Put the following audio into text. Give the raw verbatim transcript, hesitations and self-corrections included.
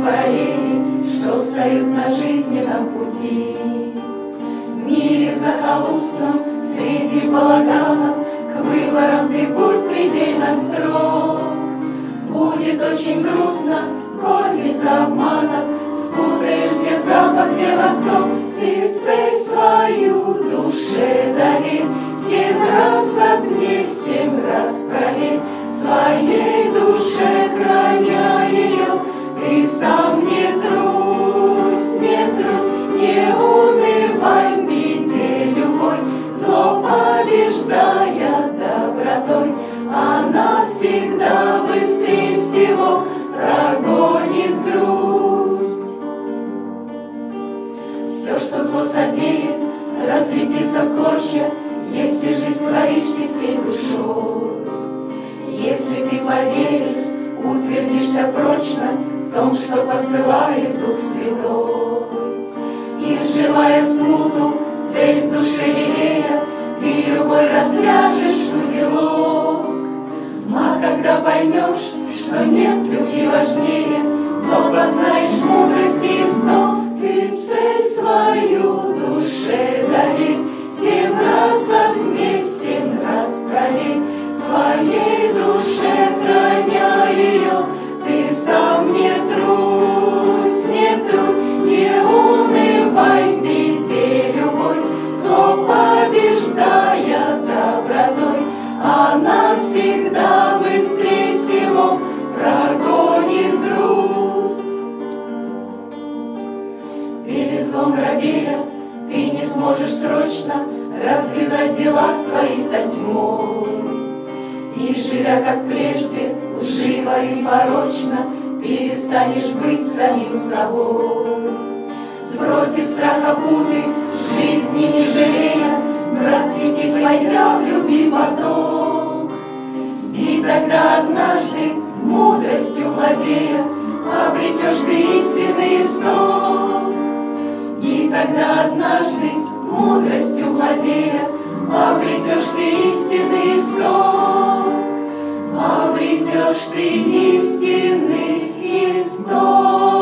параллели, что встают на жизненном пути. В мире захолустном, среди балаганов, к выборам ты будь предельно строг. Будет очень грустно, коль из-за обманов спутаешь, где запад, где восток. Ты цель свою душе доверь, семь раз отмерь, семь раз проверь, своей душе храня ее. Ты сам не трусь, не трусь, не унывай в беде любой, зло побеждая добротой, она всегда быстрее всего прогонит грусть. Все, что зло содеет, разлетится в клочья, если жизнь творишь ты всей душой. Если ты поверишь, утвердишься прочно в том, что посылает Дух Святой. И сживая смуту, цель в душе лелея, ты любой развяжешь узелок. А когда поймешь, что нет любви важнее, но познаешь мудрости исток, ты цель свою душе доверь, семь раз отмерь, семь раз проверь, своей душе храня ее. Ты сам не трусь, не трусь, не унывай в беде любой, зло побеждая добротой, она всегда быстрее всего прогонит грусть. Перед злом робея ты не сможешь срочно развязать дела свои со тьмой. И, живя как прежде, лживо и порочно, перестанешь быть самим собой. Сбросив страх путы, жизни не жалея, просветись, войдя в любви поток. И тогда однажды, мудростью владея, обретешь ты истинный исток. И тогда однажды, мудростью владея, обретешь ты истинный исток. Обретешь ты истинный исток.